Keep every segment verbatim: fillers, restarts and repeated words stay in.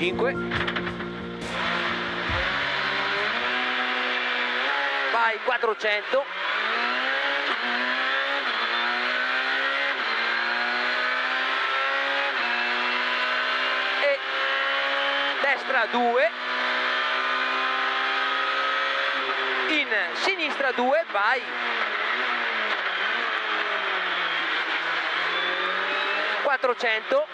cinque. Vai, quattrocento. E destra due. In sinistra due, vai. quattrocento.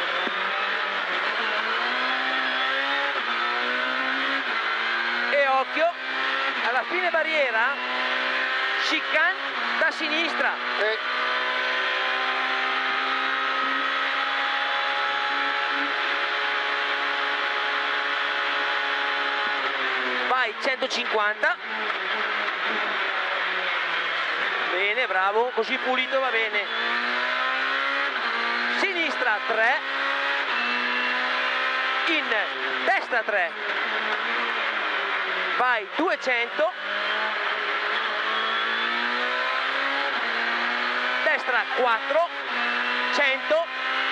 E occhio, alla fine barriera, chicane da sinistra. Eh. Vai, centocinquanta. Bene, bravo, così pulito va bene. Sinistra tre. In destra tre. Vai, duecento. Destra quattro. cento.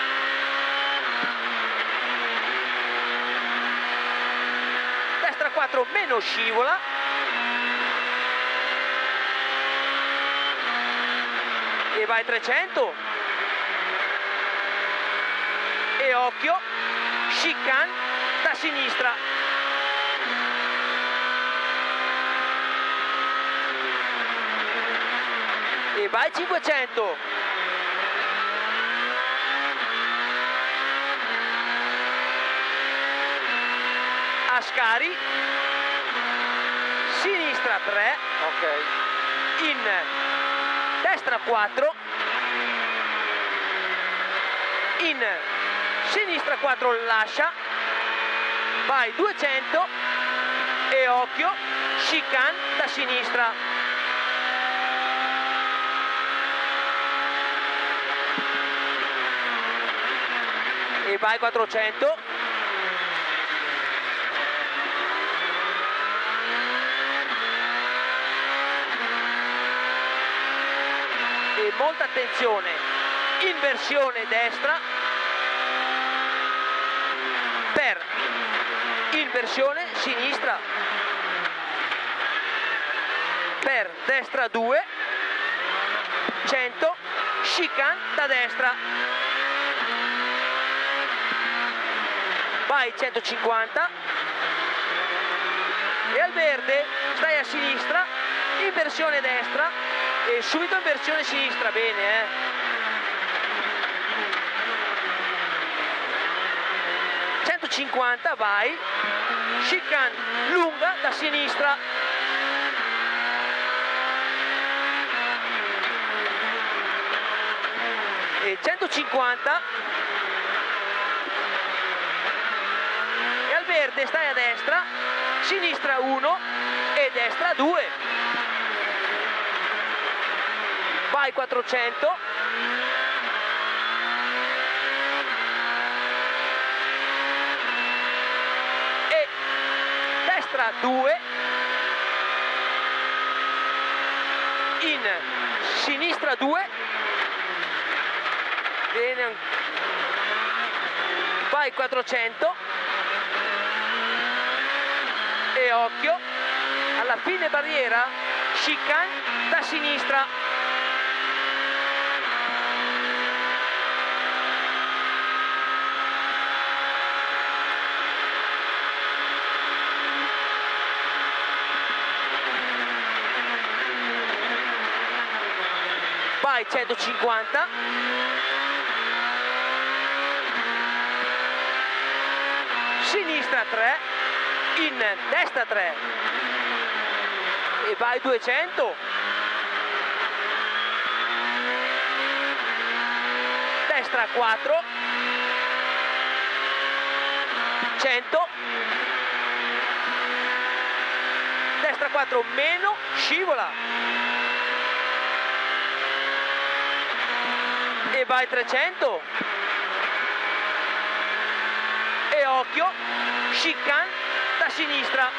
Destra quattro meno scivola. E vai trecento. E occhio, chicane da sinistra. E vai cinquecento. Ascari, sinistra tre. Ok. In destra quattro. In sinistra quattro, lascia. Vai duecento. E occhio, chicane da sinistra. E vai quattrocento. E molta attenzione, inversione destra per inversione sinistra, per destra due, cento, chicane da destra. Vai centocinquanta. E al verde stai a sinistra, inversione destra e subito inversione sinistra, bene eh. centocinquanta, vai, chicane lunga da sinistra. E centocinquanta. E al verde stai a destra, sinistra uno e destra due. Vai quattrocento. E destra due. In sinistra due. Bene. Vai quattrocento. E occhio, alla fine barriera, chicane da sinistra. Vai centocinquanta. Sinistra tre. In destra tre. E vai duecento. Destra quattro. cento. Destra quattro meno, scivola. E vai trecento. E occhio, chicane da sinistra.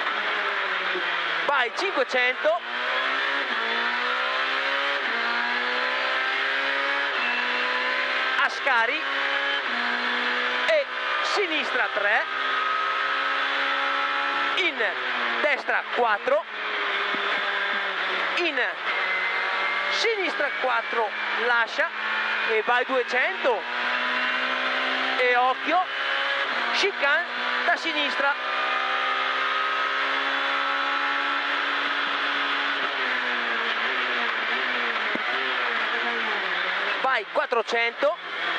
Vai cinquecento. Ascari e sinistra tre, in destra quattro, in sinistra quattro, lascia e vai duecento e occhio, chicane da sinistra. Vai quattrocento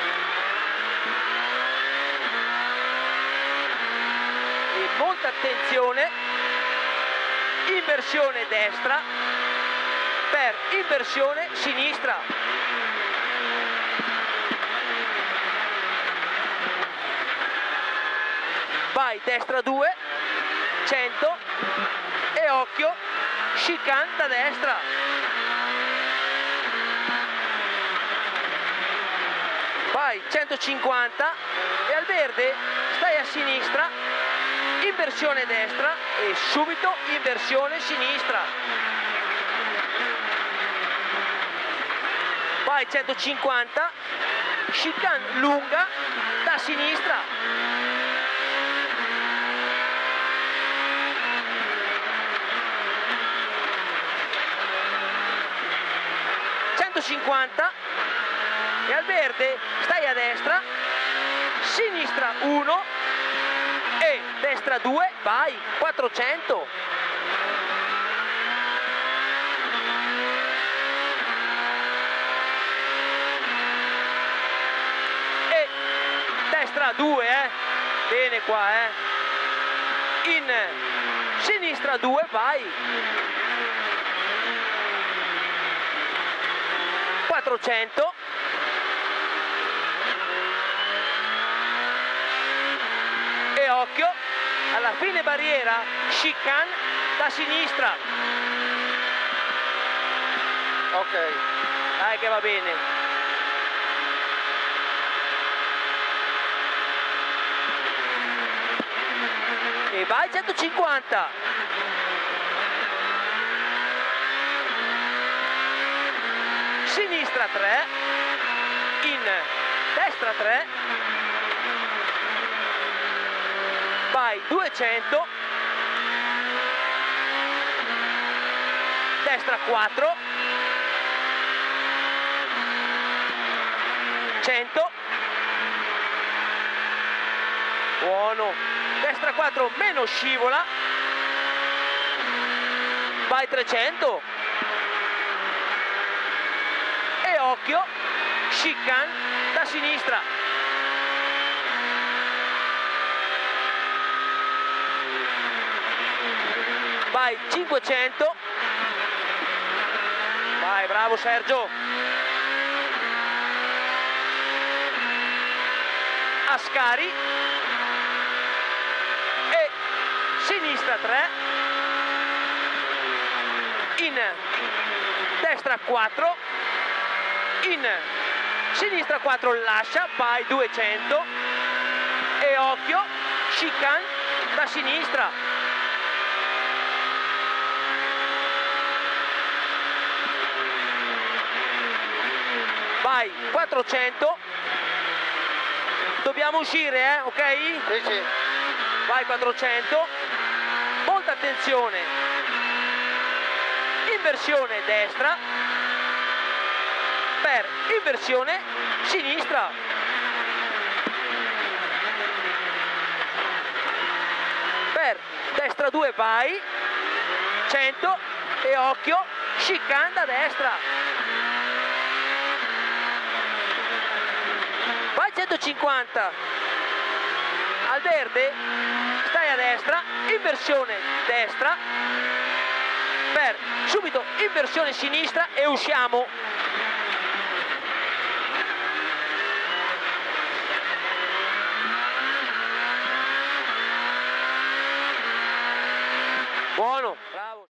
e molta attenzione, inversione destra per inversione sinistra. Vai destra due, cento e occhio, chicane da destra. Vai centocinquanta e al verde stai a sinistra, inversione destra e subito inversione sinistra. Vai centocinquanta, chicane lunga da sinistra. centocinquanta e al verde stai a destra, sinistra uno e destra due, vai quattrocento. E destra due, eh. Bene qua, eh. In sinistra due, vai quattrocento. E occhio, alla fine barriera, chicane da sinistra. Ok. Dai che va bene. E vai centocinquanta. Sinistra tre, in destra tre, vai duecento, destra quattro, cento, buono, destra quattro meno scivola, vai trecento e occhio, chicane da sinistra. Vai cinquecento, vai bravo Sergio, Ascari e sinistra tre, in destra quattro, in sinistra quattro lascia, vai duecento e occhio, chicane da sinistra. Vai quattrocento, dobbiamo uscire, eh, ok? Sì, sì. Vai quattrocento, molta attenzione, inversione destra per inversione sinistra. Per destra due vai, cento e occhio, chicane da destra. Vai centocinquanta, al verde stai a destra, inversione destra, per subito inversione sinistra e usciamo. Buono, bravo.